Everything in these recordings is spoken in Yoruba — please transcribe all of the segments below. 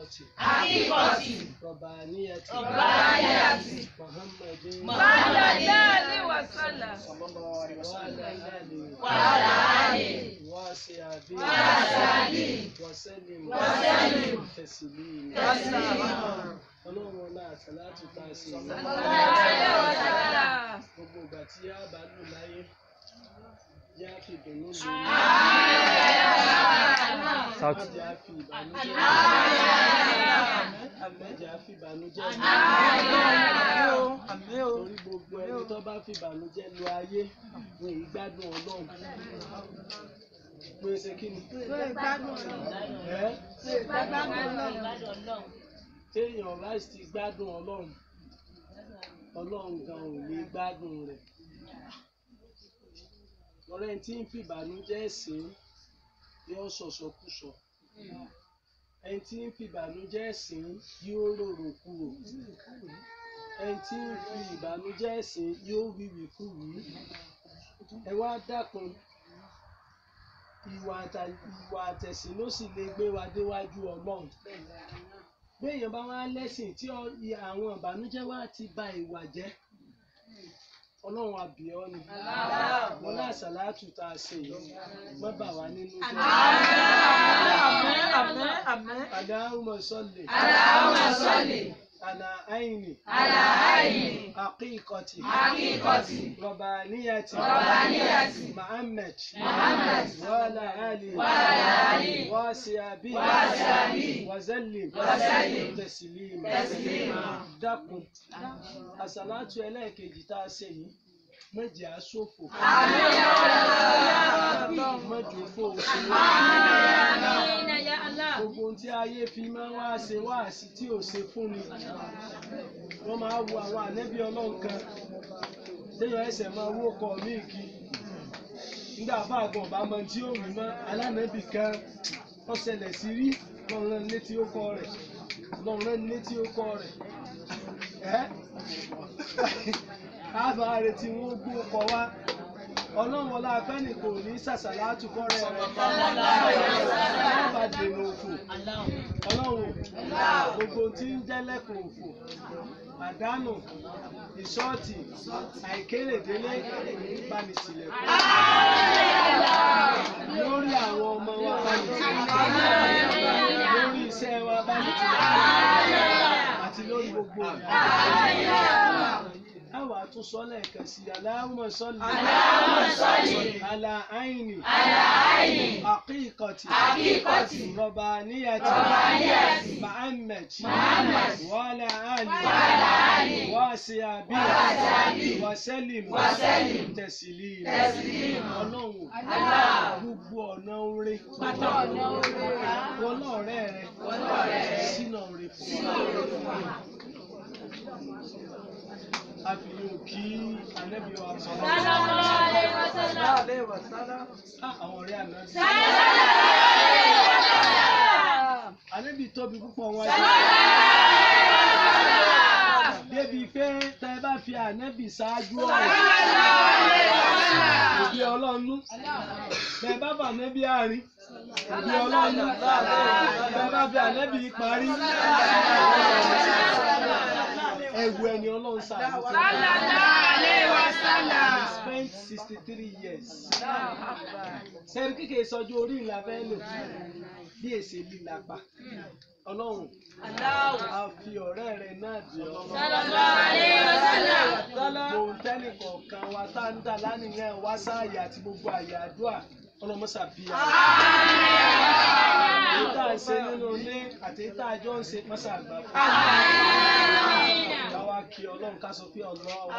حقيقة ربانية محمد وسلم صلى الله عليه وسلم وعلى آله وصحبه وسلم تسليما. Ọlọ́run náà sàlátù tá a ṣe gbogbo ìgbà tí a bá lò láyé yá fi ìdùnnú lò ní àjẹ́ àfi ìbànújẹ́ àjẹ́ àfi ìbànújẹ́ torí gbogbo ẹni tó bá fi ìbànújẹ́ lo ayé wọn ì gbádùn Ọlọ́run pé ṣe kí ni téèyàn bá ti gbádùn Ọlọ́run Ọlọ́run gan ò lè gbádùn rẹ̀ ọ̀rẹ́ tí ń fi ìbànújẹ́ sìn yóò sọ̀sọ̀kúsọ ẹni tí ń fi ìbànújẹ́ sìn yóò rorò kúrò ẹni tí ń fi ìbànújẹ́ sìn yóò wíwì kúwì ẹ wá dákun ìwà àtẹ̀sìn ló sì lè gbé wa déwájú Ọlọ́run béèyàn bá wá lẹ́sìn tí àwọn ìbànújẹ́ wá ti ba ìwà jẹ́ Ọlọ́run àbíọ́ ni wọn náà sàlátù tá a ṣe yìí má bà wá nínú jẹ́. Allahumma salli ala aini haqiqati rabbaniyati Muhammad wa ala alihi wa sahbihi wa sallim taslima. Dákun àsàlátù ẹlẹ́ẹ̀kejì tá a ṣe yìí méjì á ṣòfò mọ́jọ fò ṣe gbogbo ohun tí ayé fi máa wá ṣe wáàsí tí ò ṣe fún ni wọ́n máa wo àwọn ànẹ́bí Ọlọ́run kan téèyàn ẹsẹ̀ máa wó kọ míì kí nígbà bá àgbọn ọba mọ tí ó rí mọ́ alánẹ́bí kan wọ́n ṣẹlẹ̀ sí rí lọ́run rán létí ó kọ rẹ̀ káàbà retí wọn gbó kọ wá Ọlọ́run ọlá afẹ́ni kò ní sàṣàlátù kọ́rẹ́ rẹ̀ wọ́n bá dènà òfò Ọlọ́run gbogbo tí ń jẹ́lẹ̀kùn òfò àdánù ìṣọ́ọ̀tì àìkérédélé bánisìlẹ̀kùn lórí àwọn ọmọ wa bánisìlẹ̀kùn lórí iṣẹ́ wa bánisìlẹ̀kùn àti lórí gbogbo àwa tún sọ lẹ́ẹ̀kan sí Allahumma salli ala aini haqiqati rabbaniyati Muhammad wa ala alihi wa sahbihi wa sallim taslima. Ọlọ́run gbogbo ọ̀nà oore wọlé ọ̀rẹ́ rẹ sínú oore fún àfihàn kí ànábì wa àwọn ọ̀rẹ́ ànábì tóbi púpọ̀ wọn débi pé tẹ bá fi ànábì ṣáájú ọ̀rọ̀ òbí Ọlọ́run bẹ bá bà ànábì àárín òbí Ọlọ́run bẹ bá fi ànábì parí ẹ̀wù ẹni Ọlọ́run ṣàánú fún mi. He spent 63 years. Sẹ́ni kíkẹ́ ìsọjú orí ìlà fẹ́ lò bí èsè líla pa. Ọlọ́run a fi ọ̀rẹ́ rẹ̀ náà dì ọ́. Gbogbo tẹ́nì kọ̀ọ̀kan wa tá ń dà lánìyàn wá sáàyè àti gbogbo àyè àdúrà ọlọ́mọ́sà bí i. Èyí tá à ń ṣe nínú ilé àti èyí tá a jọ ń ṣe mọ́sà àgbà fún mi. Káwá kí Ọlọ́run ká sọ pé Ọlọ́run.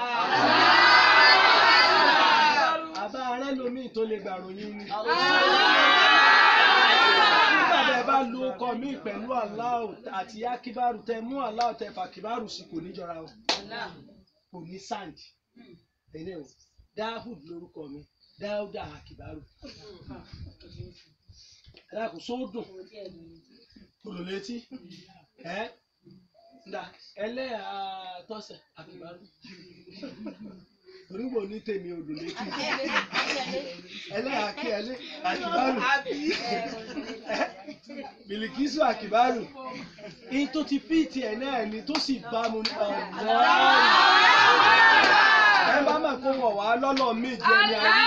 Àbá arẹ́ lomi tó lè gbàròyìn ni. Nígbà bẹ́ẹ̀ bá lo ọkọ mi pẹ̀lú Allah àti Akibaru tẹ mú Allah tẹ fàkìbárù sí kò ní jọra o. Kò ní sáǹdì. Ẹ̀nẹ́ o, Dáhùd lórúkọ mi, Dáúdà Akibaru. Ẹ̀dá kò sódùn, kò lò létí. Nda ẹlẹ́yà tọ́sẹ̀ Akibaru. Onígbò ní tèmi odò létí. Ẹlẹ́yà kí ẹlẹ́ Akibaru. Bilikisu Akibaru in tó ti fíìtì ẹ̀ náà ni tó sì bá mu ọ̀nà ẹ bá mọ̀ kó wọ̀ wá lọ́nà méje ni ayé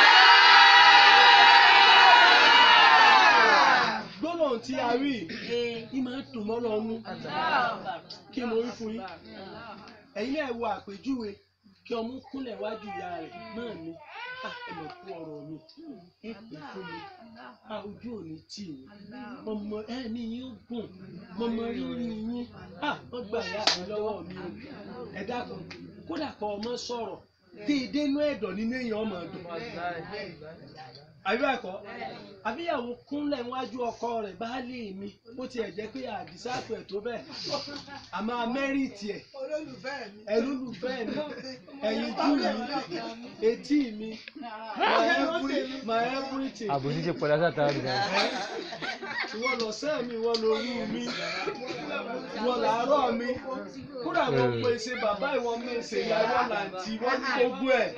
gbólóhùn tí a rí i máa ń dùn mọ́ lọ́nú kí mo rí fún yín ẹ̀yin náà wo àpèjúwe kí ọmú kúnlẹ̀ wájú ìyá rẹ̀ náà ni ẹ mọ̀ fún ọ̀rọ̀ mi ẹ pè fún mi ojú ò ní tì mí ọmọ ẹ̀mí yín ó gùn mọmọ rírì yín wọ́n gbà yá mi lọ́wọ́ mi o ẹ dákun kódà kọ́ ọmọ sọ̀rọ̀ déédéé inú ẹ̀dọ̀ nínú èèyàn ọmọ ọdún àbí ẹ̀kọ́ àbíyàwó kúnlẹ̀ níwájú ọkọ rẹ̀ baálé mi ó tiẹ̀ jẹ́ pé àdìsáàpù ẹ̀ tó bẹ́ẹ̀ àmọ́ amẹ́rìtì ẹ̀ olólùfẹ́ mi ẹ̀yìn jú mi etí mi my everything. àbòsí ṣe pọ̀ lásán tààrí rẹ̀. ìwọ lọ̀sẹ̀ mi ìwọ lórí mi ìwọ làárọ̀ mi kúrò àwọn pèsè bàbá ìwọ mèsè ìyàwó làǹtì wọ́n ní gbogbo ẹ̀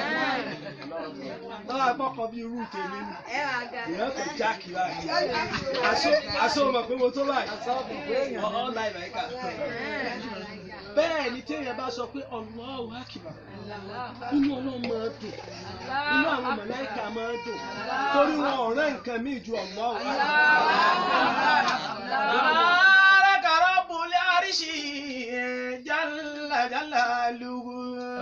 lọ́wọ́ àpọ̀kọ̀ bíi irú tèmi ni ìyẹn kò jákì báyìí aṣọ mọ̀ pé mo tó báyìí ọ̀ láì báyìí kà bẹ́ẹ̀ ni téèyàn bá sọ pé Allahu Akbar inú Ọlọ́run máa dùn inú àwọn màláíkà máa dùn torí wọn ọ̀rẹ́ nǹkan míì ju Allahu Tabaraka Rabbul Arshi jalla jalaluhu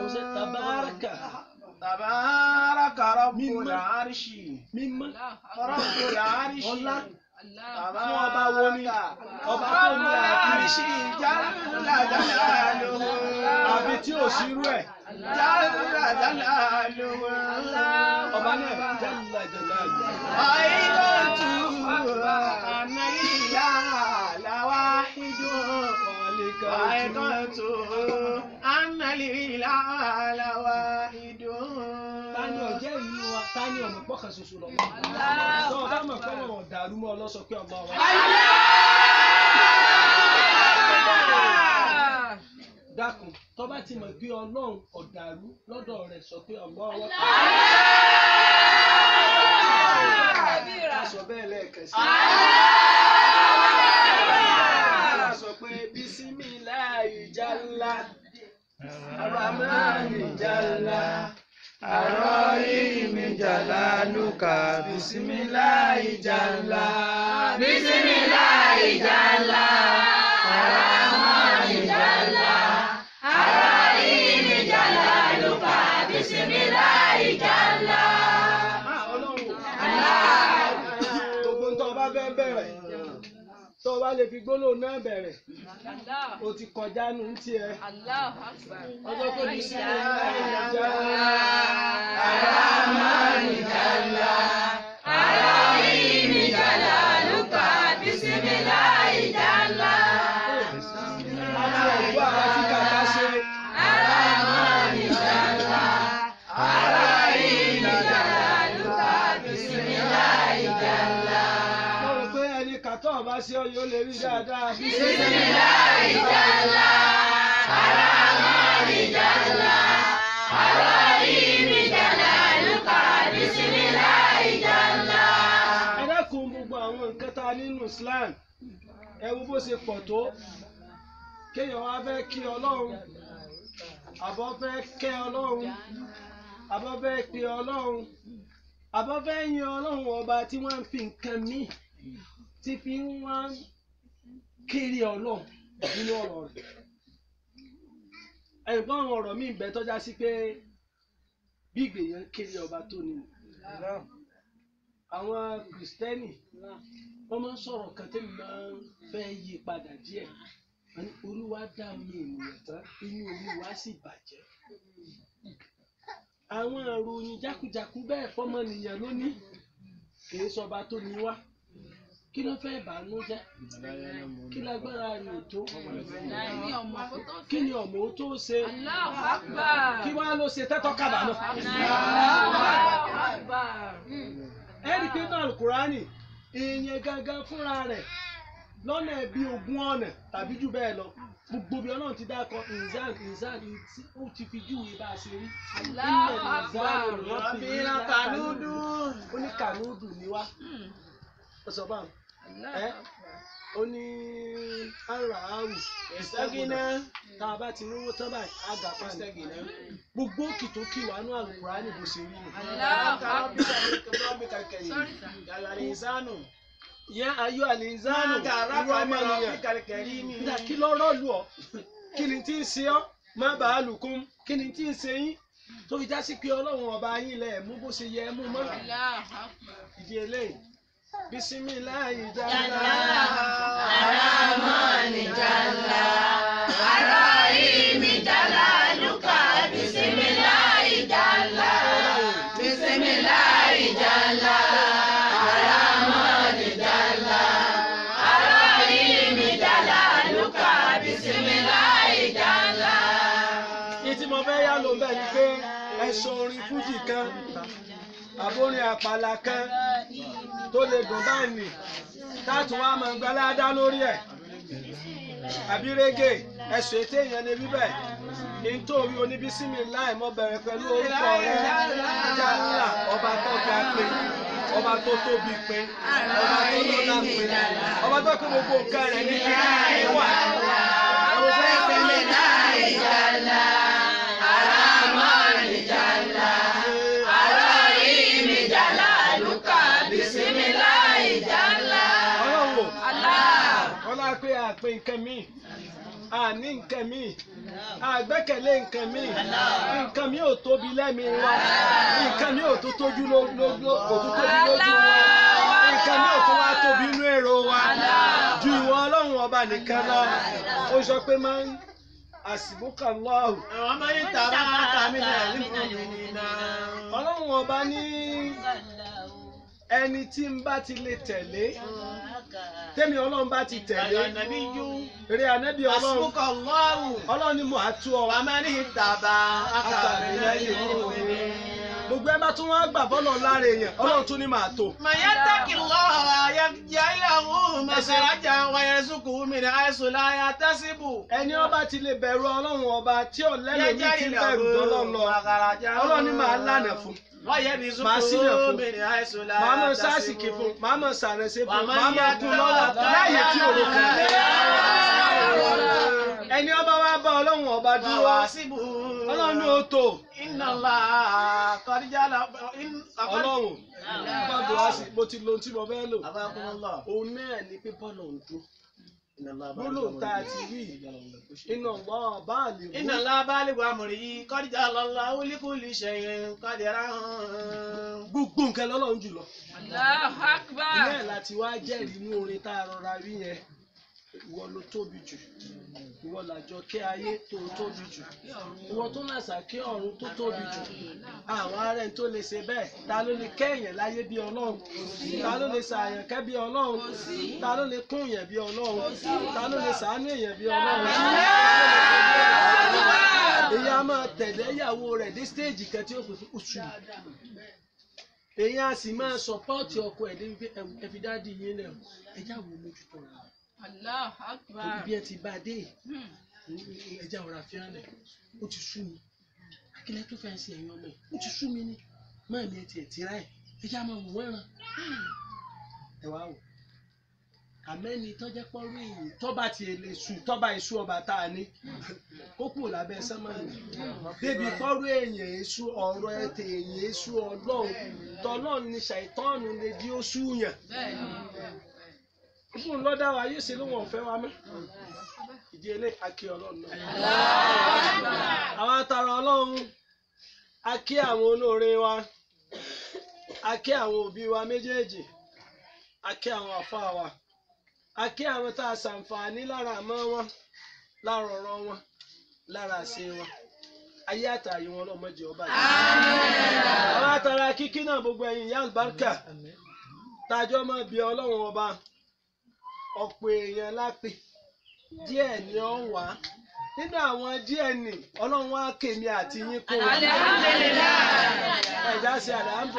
tabaraka Rabbul Arshi mímọ́ Rabbul Arshi fún ọba wo ni ọba tó ní àkíyèsí jálá jálá àbí tí ò sí irú ẹ̀ jálá jálá ọba náà jálá jálá àìkọ́tù ànáyíyá làwáhídù àìkọ́tù ànáyíyá làwáhídù. Tani ọ̀jẹ́ ìlú wa, tani ọ̀nà pọ̀kan ṣoṣo lọ. Sọ ọ̀dà mọ̀ kọ́ mọ̀ dàrú mọ́ ọlọ́sọ pé ọgbà wa. Dákun, tó bá ti mọ̀ pé Ọlọ́run ọ̀dàrú lọ́dọ̀ rẹ̀ sọ pé ọgbà wa. Sọ bẹ́ẹ̀ lẹ́ẹ̀kan sí. Sọ pé Bismillahi jalla, Ar-Rahmani jalla. Ar-Rahim jalaluka Bismillahi jalla Bismillahi jalla Ar-Rahman jalla Ar-Rahim jalaluka Bismillahi jalla. Gbogbo ń tọ́ bá fẹ́ bẹ̀rẹ̀ tó bá lè fi gbólóhùn náà bẹ̀rẹ̀ o ti kọjá nù ń tiẹ̀ ọjọ́ tó di sí Bismillahi jalla Ar-Rahman jalla Ar-Rahim jalaluka Bismillahi jalla. Láti ẹ̀gbọ́n àwọn tí kàkà ṣe Ar-Rahman jalla Ar-Rahim jalaluka Bismillahi jalla. Mo rò pé ẹni kàtọ́ ọ̀bá ṣe ọ yóò lè rí dáadáa. Bismillahi jalla Ar-Rahman jalla Ar-Rahim jalaluka Bismillahi jalla. Ẹ dákun gbogbo àwọn nǹkan tá a nínú Islam ẹ wo bó ṣe pọ̀ tó kéèyàn wá fẹ́ kí Ọlọ́run àbọ̀ fẹ́ kẹ́ Ọlọ́run àbọ̀ fẹ́ pe Ọlọ́run àbọ̀ fẹ́ yin Ọlọ́run ọba tí wọ́n ń fi nǹkan míì tí fi ń wá kiri Ọlọ́run nínú ọ̀rọ̀ rẹ̀. Ẹ̀gbọ́n àwọn ọ̀rọ̀ míì bẹ tọ́já sí pé bí ìgbèyàn kiri ọba tó ni. Àwọn Kìrìsìtẹ́nì wọ́n máa ń sọ̀rọ̀ kan tí mo máa ń fẹ́ yí padà díẹ̀. Olúwa dá omi ènìyàn tán inú Olúwa sì bàjẹ́. Àwọn ìròyìn jákujàku bẹ́ẹ̀ fọ́mọnìyàn lónìí kì í sọba tó ní wá. Kí ló fẹ́ bàánú jẹ́? Kí lágbára rẹ̀ ò tó? Kí ni ọmọ ó tó ṣe? Kí wá ló ṣe tẹ́tọ́ kábàámọ̀? Ẹ rí i pé náà Al-Kùránì èèyàn gangan fúnra rẹ̀ lọ́nà bí 20 ọ̀nà tàbí jù bẹ́ẹ̀ lọ. Gbogbo bí Ọlọ́run ti dákọ̀ ìzán ó ti fi júwe bá a ṣe rí. Ó ní kànúdù ni wá. Ó sọ báwọn. ó ní ara àrùn ẹ̀sẹ́gínà tá a bá ti rówó tán báyìí àgàpá ẹ̀sẹ́gínà gbogbo òkì tó kì wá ní Al-Qur'ani bó ṣe rí nù. Yá ayọ́ àlìzánù irú ọmọ nìyẹn nígbà kí lọ́rọ́ lù ọ́ kí ni tí ń ṣe ọ́ má bàa lùkún kí ni tí ń ṣe yín tó fi já sí pé Ọlọ́run ọba yín lẹ̀ mú bó ṣe yẹ mú mọ́ ìdí eléyìí. Bisimilahi jalla Ar-Rahmani jalla Ar-Rahimi jalla luka Bisimilahi jalla Bisimilahi jalla Ar-Rahmani jalla Ar-Rahimi jalla luka Bisimilahi jalla. Ìtí mo fẹ́ yá lò bẹ́ẹ̀ ni pé ẹ sọ orin fújì kan àbórin àpàlà kan tó lè dùn báyìí táàtù wa máa gbaládá lórí ẹ̀ àbí régè ẹ̀sùn ètè èèyàn lè rí bẹ́ẹ̀ nítorí oníbísímíláì mo bẹ̀rẹ̀ pẹ̀lú orúkọ rẹ̀ jálà ọba tó ga pé ọba tó tóbi pé ọba tó lọ́lá pé ọba tó kó gbogbo nǹkan rẹ̀ ní kíkí wà. Bisimilahi jalla Ar-Rahmani jalla Ar-Rahimi jalla luka Bisimilahi jalla. Ọlá pé àpè nǹkan míì àní nǹkan míì àgbẹ́kẹ̀lé nǹkan míì nǹkan míì ò tóbi lẹ́mìí wa nǹkan míì ò tó tójú lójú wa nǹkan míì ò tó wá tóbi inú èrò wa ju ìwọ Ọlọ́run ọba nìkan lọ. Ó sọ pé máa ń àsìbúkà lọ́hùn. Àwọn máa ń tàbá káàkiri nínú Ọlọ́run ọba ní ẹni tí ń bá ti lè tẹ̀lé tẹ́mi Ọlọ́run bá ti tẹ̀lé eré ànábì Ọlọ́run Ọlọ́run ni mo àtú ọ. Gbogbo ẹ bá tún wá gbà bọ́lọ̀ lára èèyàn Ọlọ́run tún ní màá tó. Mayataki lọ́ha yailahu masaraja wayarzuku min haythu la yahtasibu. Ẹni ọba ti lè bẹ̀rù Ọlọ́run ọba tí ọ̀lẹ́lẹ̀ mi ti bẹ̀rù dọ́lọ́ lọ Ọlọ́run ni màá lànà fún. Màá sílẹ̀ fún, màá mọ̀ sásìkì fún, màá mọ̀ sàrẹ̀sẹ̀ fún, màá mọ̀ kún lọ́wọ́ láyé tí òru kan. Ẹni ọba wa bá Ọlọ́run ọba dúró Ọlọ́run ní o tó. Ọlọ́run bàbá wa sí mo ti lo ohun tí mo fẹ́ lò. Òun náà ni pé bọ́ọ̀lù ń dún. Gbólóhùn tá a ti rí iná lọ báàlì wú. Iná ńlá báàlì wà mọ̀rí yìí kọ́díjà lọ́la wílíkùlì ṣẹ̀yìn kọ́díra hàn. Gbogbo nǹkan lọ́lọ́run jùlọ. Allahu Akbar. Ilé ẹ̀ láti wá jẹ́rìí inú orin tá a rọra rí yẹn. Ìwọ ló tóbi jù. Ìwọ làjọ kí ayé tó tóbi jù. Ìwọ tó làṣà kí ọ̀run tó tóbi jù. Àwọn ará ẹni tó lè ṣe bẹ́ẹ̀. Ta ló lè kẹ́yìn láyé bí Ọlọ́run? Ta ló lè ṣàyàn kẹ́ bí Ọlọ́run? Ta ló lè kún èèyàn bí Ọlọ́run? Ta ló lè ṣàánú èèyàn bí Ọlọ́run? Èyí á máa tẹ̀lé ìyàwó rẹ̀ dé stéèjì kan tí ó pè fún oṣù. Èyí á sì máa sọpọ́ọ̀tì ọkọ ẹ̀ débi pé ẹ fi dáàdi yín lẹ̀ ẹjá wo mójútó ra. Allahu Akbar. Ibi ẹ ti bá dé ẹjá ọ̀rá fíánlẹ̀ ó ti sú mi. Akílẹ̀ tó fẹ́ ṣe ẹ̀yìn ọmọ ẹ̀ ó ti sú mi ní. Máa mi ẹ tiẹ̀ tira ẹ̀ ẹjá máa wò wọ́n ràn. Ẹ wá wò. Àmẹ́ni tọ́jẹ́ pọ́rú èyí tọ́ba ti lè sùn tọ́ba èṣù ọba tá a ní kó kù lábẹ́ sánmọ́nì débi pọ́rú èyàn èṣù ọ̀rọ̀ ẹ̀tẹ̀ èyàn èṣù Ọlọ́run tọ́lọ́run ni ṣàìtọ́ọ̀nù lè di oṣù yàn. Fún lọ́dá wa yóò ṣe lóhùn ọ̀fẹ́ wa mọ́. Ìdí ilé akí Ọlọ́run náà. Àwọn atara Ọlọ́run akí àwọn olóore wa akí àwọn òbí wa méjèèjì akí àwọn àfáà wa. Akí àwọn tá a ṣàǹfààní lára àmọ́ wọn lára ọ̀rọ̀ wọn lára àṣẹ wọn ayé àtàyè wọn lọ́mọdé ọba yìí. Àwọn àtàrà kíkí náà gbogbo ẹ̀yin ìyá àlùbáríkà tájọ́ máa bí Ọlọ́run ọba ọ̀pọ̀ èèyàn lápè díẹ̀ ni ó ń wá nínú àwọn díẹ̀ ni Ọlọ́run wá kèmí àti yín kó wọn. Ẹ̀dá sí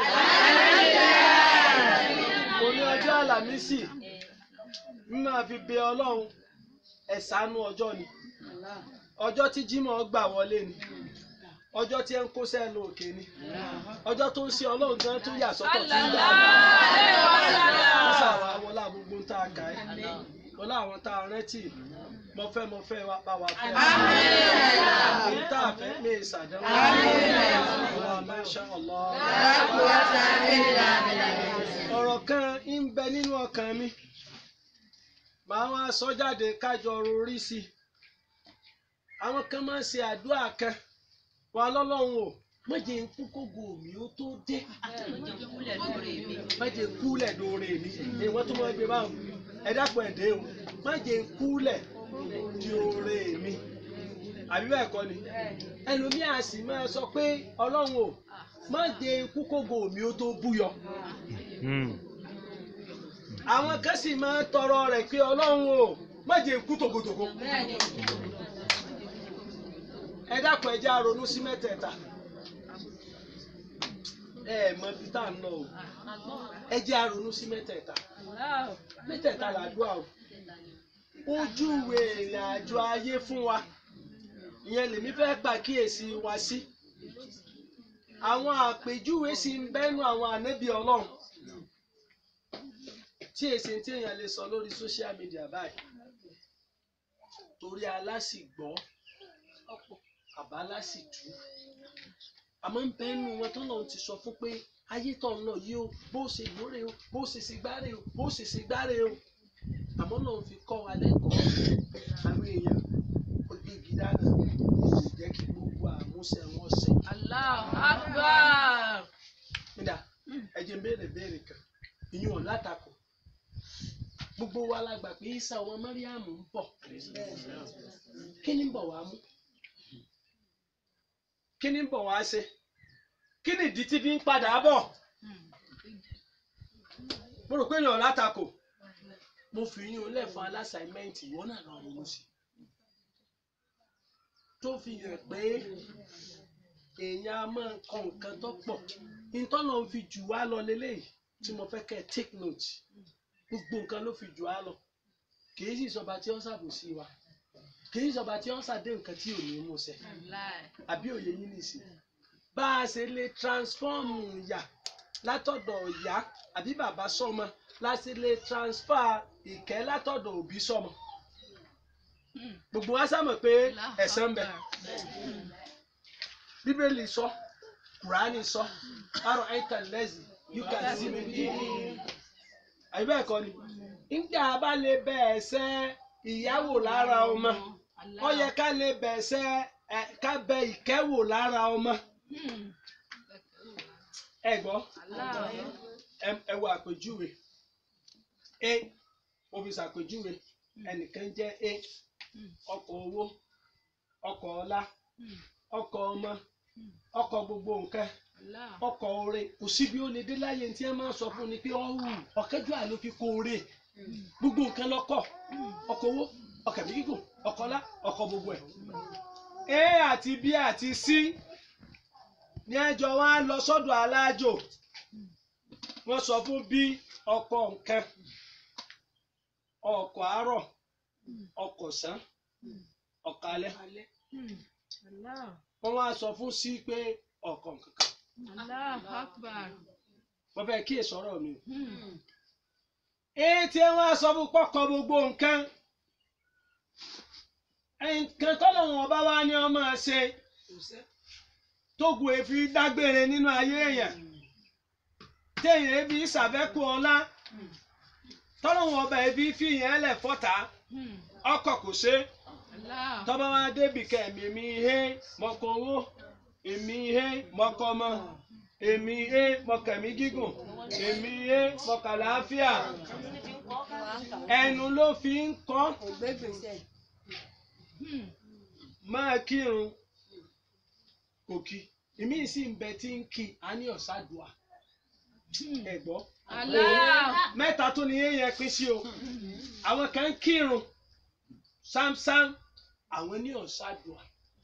alhamdulillah. Òní ọjọ́ Àlàmísì máa fi bẹ Ọlọ́run ẹ̀sánú ọjọ́ ni ọjọ́ tí Jímọ̀ gbà wọlé ni ọjọ́ tí ẹ ń kó sẹ́nu òkè ni ọjọ́ tó ń ṣe ọlọ́run gan tó yà sọ́tọ̀ tí ń Sallallahu alaihi wasallam. sàwọn awọlá gbogbo ń tá a kà ẹ́ wọlá àwọn tá a rántí mọ̀fẹ́ wa bá wa fẹ́ èyí tá a fẹ́ lè ṣàdánwò Masha Allah. ọ̀rọ̀ kan ń bẹ nínú ọkàn mi màá wá sọ jáde kájọ rorí sí i àwọn kan máa ń ṣe àdúrà kan wà lọ́lọ́run o má jẹ́ n kú kógo mi ó tó dé má jẹ́ n kúlẹ̀ dóore mi wọ́n tún máa gbé báwọn ẹ dápọ̀ ẹ̀dẹ́ o má jẹ́ n kúlẹ̀ di oore mi àbí bẹ́ẹ̀ kọ́ ni ẹlòmíà sì máa sọ pé ọlọ́run o má jẹ́ n kú kógo mi ó tó búyọ àwọn kan sì máa tọrọ rẹ̀ pé ọlọ́run o má jẹ́ n kú tògótògó ẹ dákun ẹ jẹ́ á ronú sí mẹ́tẹ̀ẹ̀ta ẹ mọ bí tá à ń lọ o ẹ jẹ́ á ronú sí mẹ́tẹ̀ẹ̀ta mẹ́tẹ̀ẹ̀ta làdúrà o ojúwe ìrìn àjò ayé fún wa ìyẹn lèmi fẹ́ pàkíyèsí wa sí àwọn àpèjúwe sì ń bẹ́nu àwọn ànábì ọlọ́run tí èsì tí èèyàn lè sọ lórí social media báyìí torí alásìgbọ́ àbálá sì tú àmọ́ ń bẹ́ nu wọn tọ́lọ́run ti sọ fún pé ayé tọ̀ náà yìí o bó ṣe lóore o bó ṣe ṣe gbáre o bó ṣe ṣe gbáre o àmọ́ náà fi kọ́ wa lẹ́kọ̀ọ́ àwọn èèyàn ó gbé gidá náà kò jẹ́ kí gbogbo àmúṣe wọn ṣe. Allahu Akbar. nígbà ẹ jẹ́ n béèrè kan ìyún ọ̀ látakò gbogbo wa la gbà pé Ìsá ọmọ Máríàmù ń bọ̀ kí ni ń bọ̀ wá mú kí ni ń bọ̀ wá ṣe kí ni ìdí tí fi ń padà bọ̀ mo rò pé èèyàn látakò mo fi yín olè fún aláṣàìmẹ́ǹtì ìwọ náà lọ ronú sí tó fi hàn pé èèyàn á máa kọ nǹkan tó pọ̀ ìtọ́nà fi jù wá lọ lélẹ́yìí tí mo fẹ́ kẹ́ take note gbogbo nǹkan ló fi jù wá lọ kì í sì sọba tí ó ń ṣàbòsí wa kì í sọba tí ó ń ṣàdé nǹkan tí ò ní mú ṣẹ àbí òye yín nìsí bá a ṣe lè transform ìyà látọ̀dọ̀ ìyá àbí bàbá sọ́mọ láti lè transfer ìkẹ́ látọ̀dọ̀ òbí sọ́mọ gbogbo wa sámọ̀ pé ẹ̀san ń bẹ bíbélì sọ kùránì sọ àrò àìtàlẹ́sì yúkà sí mi ní àbí bẹ́ẹ̀ kọ́ ni nígbà bá lè bẹ ẹ̀ṣẹ̀ ìyàwó lára ọmọ ó yẹ ká lè bẹ ẹ̀ṣẹ̀ ká bẹ ìkẹ́wò lára ọmọ ẹ gbọ́ ẹ wo àpèjúwe mo fi ṣàpèjúwe ẹnìkan jẹ́ ọkọ̀ owó ọkọ̀ ọlá ọkọ̀ ọmọ ọkọ̀ gbogbo nǹkan ọkọ̀ oore kò sí bí ó lè dé láyé tí ẹ máa sọ fún ni pé ọ̀kẹ́jọ́ àlọ́ fi kó oore gbogbo nǹkan lọ́kọ̀ ọkọ̀ owó ọkọ̀ ẹ̀mí gígùn ọkọ̀ ọlá ọkọ̀ gbogbo ẹ̀ àti B àti C ní ẹjọ́ wa lọ sọ́dọ̀ alájò wọ́n sọ fún B ọkọ̀ nǹkan ọkọ̀ àárọ̀ ọkọ̀ ọ̀sán ọkọ̀ alẹ́ wọ́n wá sọ fún C pé ọkọ̀ nǹkan. Allahu Akbar. wọ́n fẹ́ kí èso ọ̀rọ̀ mi. tí wọ́n á sọ fún pọ́kọ̀ gbogbo nǹkan nǹkan tọ́lọ́run ọba wa ni wọ́n máa ṣe tógun èéfi dágbére nínú ayé èèyàn téèyàn èéfi ṣàfẹ́kù ọlá tọ́lọ́run ọba èéfi fìyàn ẹlẹ̀ fọ́ta ọkọ̀ kò ṣe tọ́ba wa débì kẹ́mi èmi ihe mọ́kọ owó èmi ihe mọ́kọ ọmọ èmi ihe mọ́kẹ̀mí gígùn èmi ihe mọ́kàláfíà ẹnu ló fi ń kọ́ máa kírun kò kí ìmí sì ń bẹ tí ń kí a ní ọ̀sádùá ẹ̀gbọ́ mẹ́ta tó ní yẹn pín sí o àwọn kan ń kírun sámsám àwọn ní ọ̀sádùá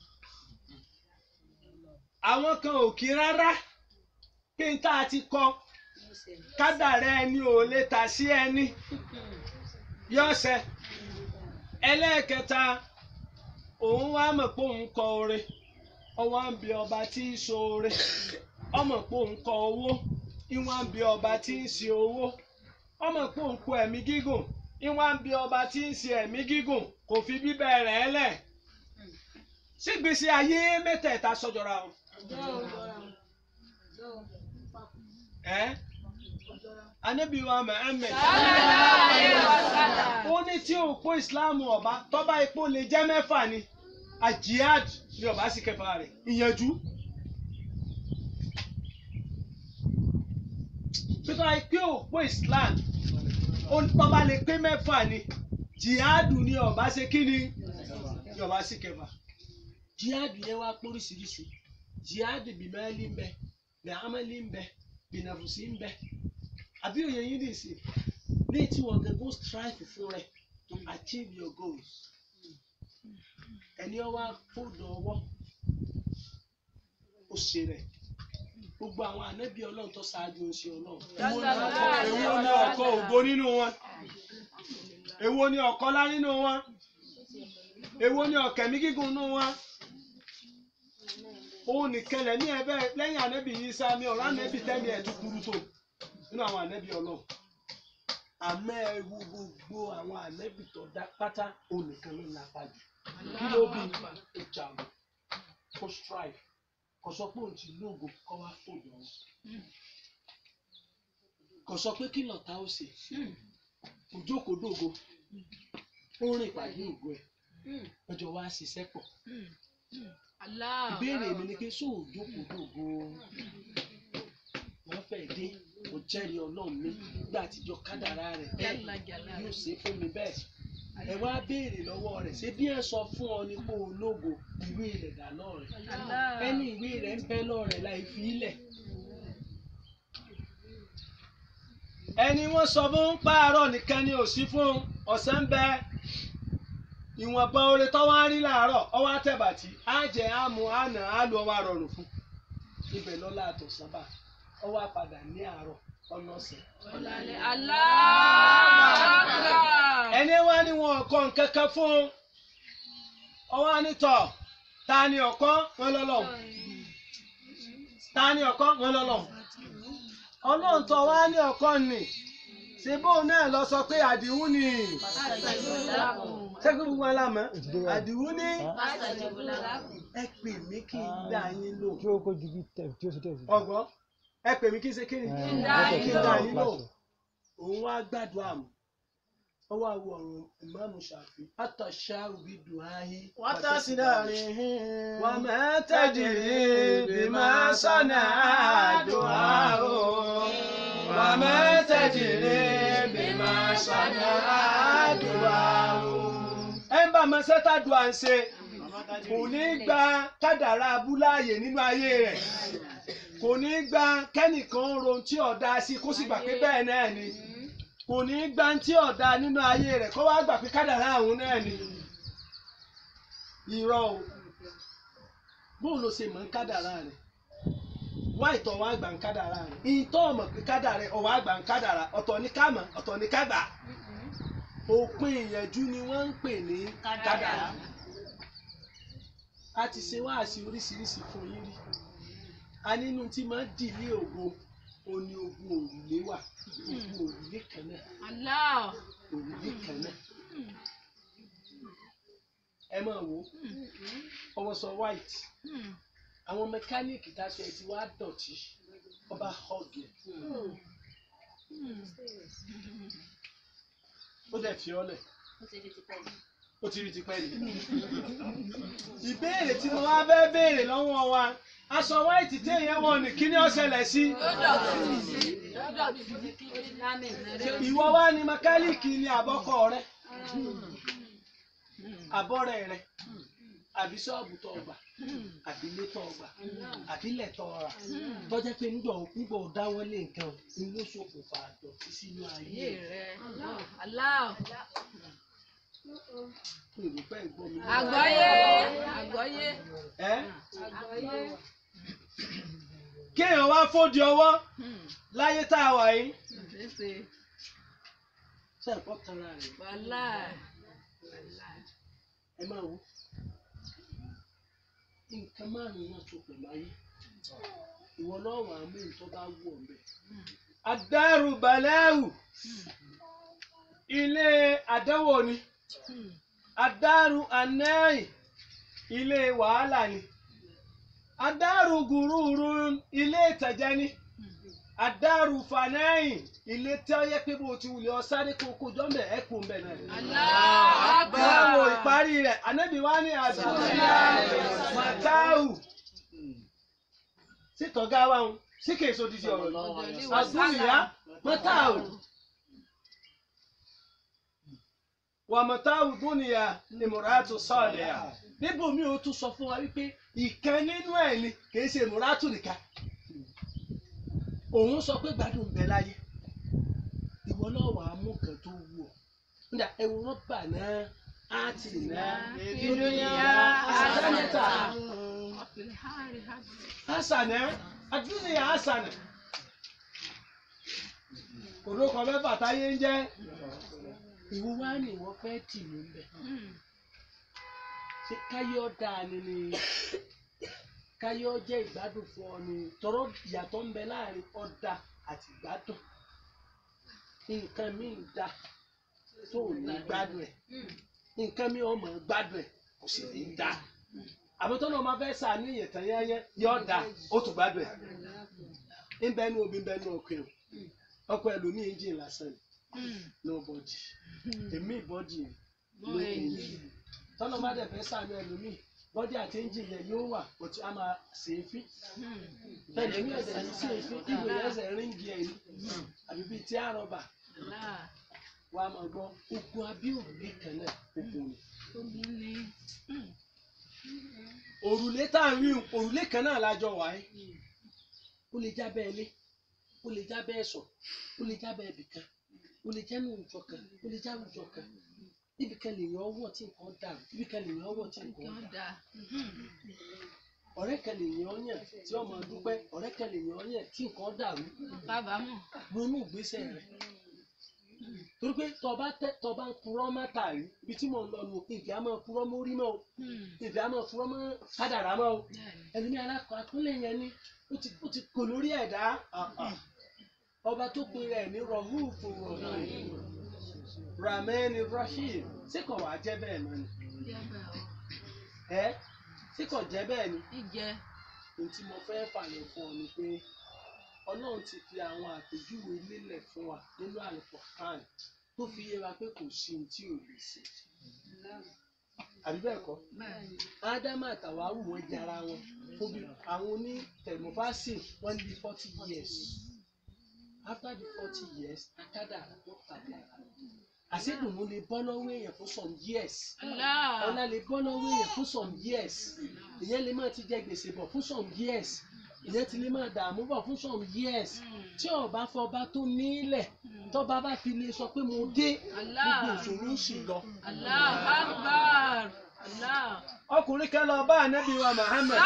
àwọn kan ò kí rárá pé n tá a ti kọ kádàrá ẹni ò lè tà sí ẹni yọ̀ọ̀sẹ̀ ẹlẹ́ẹ̀kẹta òun wá mọ̀ pé òun kọ oore ọwọ́ ń bi ọba tí ń ṣoore ọmọ pé òun kọ owó ìwọ̀n ń bi ọba tí ń ṣe owó ọmọ pé òun kọ ẹ̀mí gígùn ìwọ̀n ń bi ọba tí ń ṣe ẹ̀mí gígùn kò fi bíbẹ̀ rẹ̀ lẹ̀ sígbésí ayé mẹ́tẹ̀ẹ̀ta sọ́jọ́ra o. Ànábì wa Muhammad ó ní tí òpó ìsìláàmù ọba tọ́ba epo lè jẹ́ mẹ́fà ni àjíád ni ọba sì kẹfà rẹ̀ ìyànjú. Tọ́ba pé òpó ìsìláàmù tọ́ba lè pé mẹ́fà ni jihad ni ọba ṣe kí ni ọba sì kẹfà. Jihad yẹn wá póríṣiríṣi jihad bìmẹ́lì ń bẹ bìhámẹ́lì ń bẹ bìnàfùsì ń bẹ àbí òye yín dì sí ní tí wọn gẹ go strive fún rẹ to achieve your goals ẹni ọwọ́ fòdò ọwọ́ ó ṣe rẹ gbogbo àwọn ànábì Ọlọ́run tó ṣáájú ń ṣe Ọlọ́run èwo ni ọkọ ògo nínú wọn èwo ni ọkọlá nínú wọn èwo ni ọ̀kẹ́mí gígùn nínú wọn òun nìkan lẹ́ni ẹ̀bẹ̀ lẹ́yìn ànábì yìí sáà mi ọ̀rọ̀ ànábì tẹ́mi ẹ̀ tó kúrú tó nínú àwọn ànábì Ọlọ́run àmọ́ ẹrú gbogbo àwọn ànábì tó dá pátá òun nìkan ló lápá jù kí ló bí ìjà lọ kó strive kò sọ pé òun ti lóògùn kọ́ wá fòdò wọn kò sọ pé kí lọ́tà ó ṣe òjókòó dògo ó rìn pàdé ògo ẹ̀ ọjọ́ wa ṣiṣẹ́ pọ̀ ìbéèrè mi ni pé sóò jókòó dògo wọ́n fẹ́ dé mo jẹ́rìí Ọlọ́run mi nígbà àtijọ́ kádàrá rẹ̀ bẹ́ẹ̀ yóò ṣe fún mi bẹ́ẹ̀ ẹ wá béèrè lọ́wọ́ rẹ̀ ṣé bí ẹ sọ fún ọ ní kó o lógo ìwé rẹ̀ dà lọ́rẹ̀ ẹni ìwé rẹ̀ ń bẹ lọ́rẹ̀ láì fi ilẹ̀ ẹni wọ́n sọ fún pààrọ̀ nìkan ni ò sí fún ọ̀sán ń bẹ ìwọ̀nba oore tọ́wọ́ á rí láàárọ̀ ọwọ́ àtẹ̀bàtì á jẹ àmú àná á lu ọwọ́ àrọ̀rùn fún ibẹ̀ lọ́la àtọ̀sánbà ọwọ́ àpàdà ní àárọ̀ ọlọ́sẹ̀. ẹni wá ní wọn kọ́ nǹkan kan fún ọwọ́ ànítọ̀ ta ni ọ̀kọ́ wọn lọ́lọ́ ta ni ọ̀kọ́ wọn lọ́lọ́ Ọlọ́run tó wá ní ọ̀kọ́ ni ṣe bóun náà lọ sọ pé àdìhún ni ṣẹ́gun gbogbo alámọ̀ àdìhún ní ẹ pè mí kí n dá yín lò ọgbọ́n ẹ pè mí kí n ṣe kí n dá yín lò òun wá gbàdúrà mọ́ ọwọ́ àwọn ọ̀run ìmáàmù Ṣàfi àtàṣà òbí dùn áyí wátásídàrí wà máa tẹ̀jìrì bí máa sọ̀nà àdùá o wà máa tẹ̀jìrì bí máa sọ̀nà àdùá o. ẹ ń bá ọmọ sẹ́tà dùn à ń ṣe kò ní gba kádàrá abúláyè nínú ayé rẹ̀ kò ní gba kẹ́nìkan ron tí ọ̀dà sí kó sì gbà pé bẹ́ẹ̀ náà ni kò ní gba tí ọ̀dà nínú ayé rẹ̀ kó wá gbà pé kádàrá àwọn náà ni irọ́ o bóun ló ṣe mọ̀ ń kádàrá rẹ̀ wá ìtọ̀ wá gbà ń kádàrá rẹ̀ ìtọ́ ọmọ pé kádàrá rẹ̀ ọ̀wá gbà ń kádàrá ọ̀tọ̀ ní ká mọ̀ ọ̀tọ̀ ní ká gbà òpin ìyànjú ni wọ́n ń pè ní kádàrá a ti ṣe wáàsí oríṣiríṣi fún yín rí a nínú tí máa ń dìlé ògo òní ogun òrùlé wà ogun òrùlé kan náà òrùlé kan náà ẹ máa wò ọwọ́ sọ white àwọn mẹkáníìkì táṣọ ẹ ti wá dọ̀tí ọba họ́ọ̀gì ó dẹ̀ fi ọ́ lẹ̀ ó ti rí tipẹ́ ni ìbéèrè tí mo wá fẹ́ béèrè lọ́wọ́ wa aṣọ white téèyàn wọ̀ ní kí ni ó ṣẹlẹ̀ sí. ìwọ wá ní mẹkáníìkì ní àbọ́kọ rẹ àbọ̀rẹ̀ rẹ àbí ṣọ́ọ̀bù tó gbà àbí ilé tó gbà àbí ilẹ̀ tó rà tọ́jẹ́ pé nígbà dáwọ́lé nǹkan ni ló ṣokùnfà àdọ̀tí sínú ayé rẹ. Àgbọ́yé. Kéèyàn wá fòdì ọwọ́ láyé tá a wà yìí. Ṣé ẹ̀kọ́ kanra rẹ̀? Ẹ máa wò. nǹkan márùn-ún náà tó pẹ̀lú ayé ìwọ náà wà á mú nǹkan bá wù ọ́ bẹ́ẹ̀. Adáru Bàlẹ́wù ilé àdánwò ni Adáru Anẹ́yìn ilé wàhálà ni Adáru Gùrúrú ilé ìtẹ̀jẹ́ ni Adáru Fanẹ́yìn ilé tí ó yẹ pé bó ti wulẹ̀ ọ sáré kókó jọ́mbẹ̀ ẹ̀ kó mbẹ̀ náà. Báwo ìparí rẹ̀ Ànábì wá ní àdúrà Màtáù sí tọ́gá wa ń sí kèso dídí ọ̀rọ̀ yìí àdúrà Màtáù wà Màtáù dúnìyà ni mùràtù sọ̀lẹ̀ à níbo mi ò tún sọ fún wa wípé ìkan nínú ẹ̀ ni kì í ṣe mùràtù nìkan òun sọ pé gbádùn ń bẹ láyé ìwọ náà wàá mú kan tó wù ọ́ nígbà ẹwù rọ́bà náà á ti náà Ìdúnyà àsánẹ́tà àsánẹ́tà. àsánẹ́ àdúnyà àsánẹ́ òdòkọ mẹ́fà táyé ń jẹ́ ìwọ wá ní ìwọ fẹ́ tì mí ń bẹ̀ ṣé káyọ̀ dáa ni káyọ̀ jẹ́ ìgbádùn fún ọ ni tọrọ ìyàtọ̀ ń bẹ láàrin ọ̀dà àti ìgbádùn nǹkan mi ń da tó ò ní gbádùn ẹ̀ nǹkan mi ò mọ̀ gbádùn ẹ̀ kò sì ní da àmọ́ tọ́lọ́ máa fẹ́ sàánú ìyẹ̀tàn yẹ́yẹ́ yọ̀ da ó tún gbádùn ẹ̀ ń bẹ ní obì ń bẹ ní ọkọ̀ ọkọ̀ ẹlòmíì ń jìn lásán ni nobody èmi ìbọ́dì ló ń yìn tọ́lọ́ máa dẹ̀ fẹ́ sàánú ẹlòmíì bọ́dí àti ẹ́ńjìn yẹn yóò wà òtún á máa ṣe é fín tẹ̀lé ní ẹ̀sẹ̀ yìí ṣe é fín ìwé ẹ̀sẹ̀ ríngì ẹ̀yìn àbí bíi tí àrọ̀bà wà á máa gbọ́ ogun abíòrùlé kan náà ogun ni. Òrùlé tá à ń rí òrùlé kan náà lájọ wáyé ó lè jábẹ́ ilé ó lè jábẹ́ ẹ̀sọ̀ ó lè jábẹ́ ibì kan ó lè jẹ́ ní òòjọ́ kan ó lè já òòjọ́ kan ibi kan lè yan ọwọ́ tí nǹkan dàrú ibi kan lè yan ọwọ́ tí nǹkan dàrú ọ̀rẹ́ kan lè yan ọyàn tí ọmọ dúpẹ́ ọ̀rẹ́ kan lè yan ọyàn tí nǹkan dàrú ronú ìgbésẹ̀ rẹ̀ torí pé tọba ń purọ́ mọ́tà rí ibi tí mò ń lọ nù ìfẹ́ àmọ́ purọ́ mórí mọ́ o ìfẹ́ àmọ́ purọ́ mọ́ kádàrá mọ́ o ẹni ní alákọ̀ọ́kúnlẹ̀ yẹn ni ó ti kò lórí ẹ̀dá ọba tó pe rẹ̀ ní rọ̀húùfù Rahman Rahim ṣé kò wá jẹ́ bẹ́ẹ̀ mọ́ ni ṣé kò jẹ́ bẹ́ẹ̀ ni ohun tí mo fẹ́ fààyàn fún ọ ni pé Ọlọ́run ti fi àwọn àpèjúwe lélẹ̀ fún wa nínú Al-Qur'an tó fi yé wa pé kò sí ohun tí ò lè ṣe àbí bẹ́ẹ̀ kọ́ Ádámù àtàwárù wọn jara wọn fúbi àwọn oní tẹ̀mọ́fásì wọ́n ní 40 years after the 40 years akádà wọ́n pàdé àṣedùnmú lè bọ́ lọ́wọ́ èèyàn fún some years ọ̀la lè bọ́ lọ́wọ́ èèyàn fún some years ìyẹn lè máa ti jẹ gbèsè bọ̀ fún some years ìyẹn ti lè máa dààmú bọ̀ fún some years tí ọba fọba tó nílẹ̀ tọ́ba bá fi lè sọ pé mo dé gbogbo ìṣòro sì lọ. Ọkùnrin kan lọ bá ànábì wa Muhammad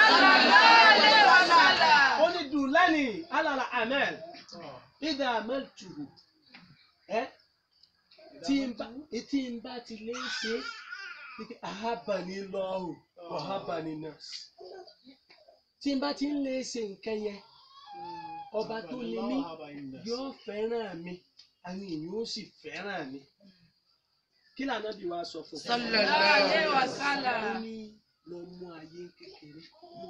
ó ní dùlẹ́nì alàlà amẹ́l ìdá amẹ́l tùrù tí n bá ti lè ṣe ahabani lọ́hùn ọ̀hábani náà tí n bá ti ń lè ṣe nǹkan yẹn ọba tó ní mí yóò fẹ́ràn mi àwọn èèyàn ó sì fẹ́ràn mi kí lànà bí wàá sọ fún un. Sallallahu alaihi wasallam. ó ní lọ mú ayé kékeré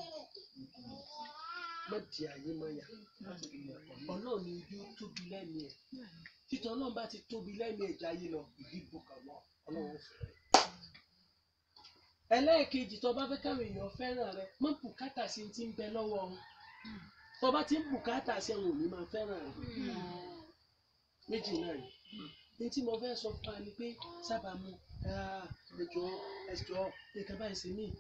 má di ayé mọ́ ya ọlọ́run ni yóò tóbi lẹ́nu ẹ̀ títọ́ ọlọ́run bá ti tóbi lẹ́nu ẹ̀já yìí lọ ìdìbò kàwọ́ ọlọ́run fẹ́rẹ̀. ẹlẹ́ẹ̀kejì tó bá fẹ́ káwọn èèyàn fẹ́ràn rẹ má bùkátà sí ti ń bẹ lọ́wọ́ wọn tó bá ti ń bùkátà sí àwọn òní máa fẹ́ràn rẹ méjì náà yìí ní tí mo fẹ́ sọ fún wa ni pé sábà mu ẹjọ́ nǹkan báyìí sí ní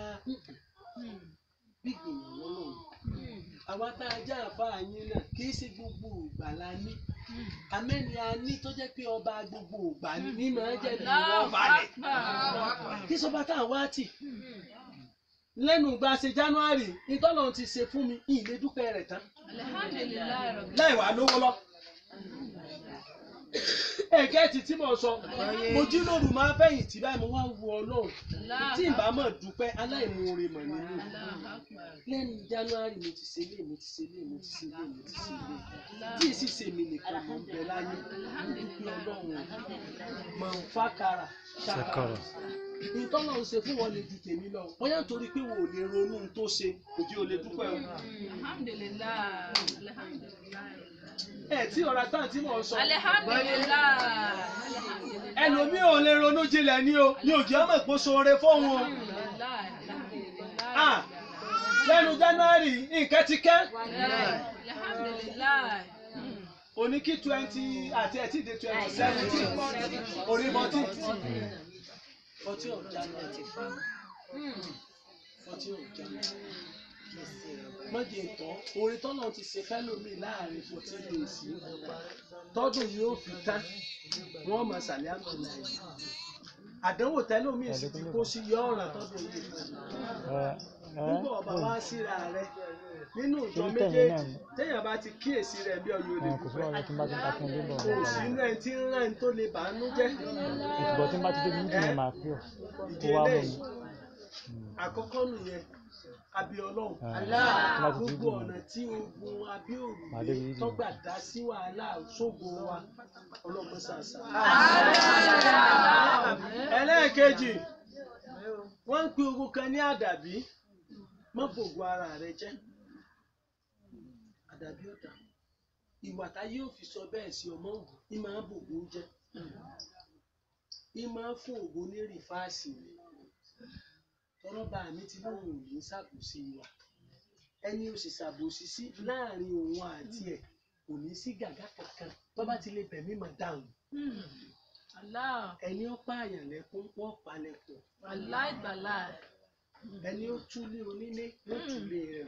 gbígbìyànjú lọ́nà àwa tá a já àfáà yín náà kì í ṣe gbogbo ìgbà la ní amẹ́ni a ní tó jẹ́ pé ọba gbogbo ìgbà ní máa jẹ́ bí wọ́n balẹ̀ kí sọba tá a wá tì lẹ́nu ìgbà ṣe January ìtọ́lọ́run ti ṣe fún mi ìlé dúpẹ́ rẹ̀ tán láì wá lówó lọ ẹ̀gẹ́tì tí mo sọ mo jí lóru máa fẹ̀yìn tí báyìí mo wá wo Ọlọ́run tí n bá mọ̀ dúpẹ́ aláìmoore mọ̀ nínú lẹ́nu January mo ti ṣe lé mo ti ṣe lé mo ti ṣe lé mo ti ṣe lé tí èsì ṣe mi nìkan mo ń bẹ láyé dúpẹ́ Ọlọ́run mọ̀ ń fákàrà ṣàkàrà ìtọ́nà ń ṣe fún wọn lè ju tèmi lọ bóyá nítorí pé wọn ò lè ronú tó ṣe kò jí o lè dúpẹ́ o. Tí ọ̀rá tán tí mò ń sọ. Ẹlòmíì ò lè ronú jinlẹ̀ ní o ní òjì ọmọ ìpò sóore fóun o. Lẹ́nu January nǹkan ti kẹ́. Òní kí 20 àti ẹ̀tí dé 2017 orí mọ́tì. Ọtí ọ̀já náà ti fa. Ọtí ọ̀já náà. Mọ́jì ìtọ́ orin tọ́nà ti ṣe fẹ́lòmí láàrin 14 days tọ́dún yóò fi tán wọ́n mọ̀ sàlẹ̀ àmàlà yìí àdánwò tẹ́lòmí sì ti kó sí yọ ọ̀ràn tọ́dún yìí nígbà ọba wá síra rẹ nínú ìjọ méjèèjì téèyàn bá ti kíyèsí rẹ bí ọyọ lè dúpẹ́ òsì inú ẹ tí ń rán ẹni tó lè bàánú jẹ́ ìdílé àkọ́kọ́ nìyẹn àbí Ọlọ́run gbogbo ọ̀nà tí ogun abíòrù tọ́gbà dá sí wàhálà ṣògo wa Ọlọ́run ṣàṣà. Ẹlẹ́ẹ̀kejì wọ́n ń pe ogun kan ní àdàbí má bògo ara rẹ jẹ́ àdàbí ọ̀dà ìwà táyé ò fi sọ bẹ́ẹ̀ sí ọmọ ògùn ní máa bògo jẹ́ ní máa fún ògo ní rìfáàsì rẹ̀. Ọlọ́ba mi ti lóun ò ní ṣàbòsí wa ẹni ó sì ṣàbòsí sí láàrin òun àti ẹ̀ kò ní sí gàgá kankan tó bá ti lè bẹ̀mí mọ̀ dáhùn. Ẹni ó pààyàn lẹ́kún wọ́n pa lẹ́kún. Ẹni ó túlé onílé wọ́n túlé rẹ̀.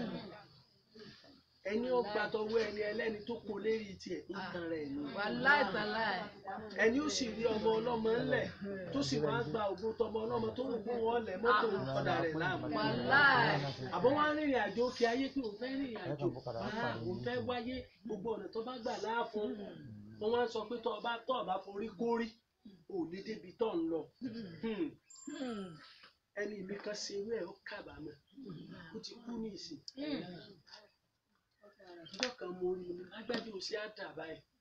Ẹni ó gba tọwọ́ ẹni ẹlẹ́ni tó kó lérí tiẹ̀ nǹkan rẹ̀ ni. Ẹni ó sì rí ọmọ ọlọ́mọ ńlẹ̀ tó sì wá gba ògo tọmọ ọlọ́mọ tó wù kó wọ́n lẹ̀ mọ́tò ọ̀dà rẹ̀ láàmú. Àbọ̀ wá rìnrìn àjò kí ayé pé òun fẹ́ rìnrìn àjò òun fẹ́ wáyé gbogbo ọ̀nà tó bá gbà láàfún. Wọ́n wá sọ pé tọ́ ọba forí kórí ò ní débi tọ́ ń lọ. Ẹni mi kan ṣe irú ẹ̀ ó kábàámọ̀ ó ti kú ní ìsìn. Ọjọ́ kan mo rí i agbájú sí àdá báyìí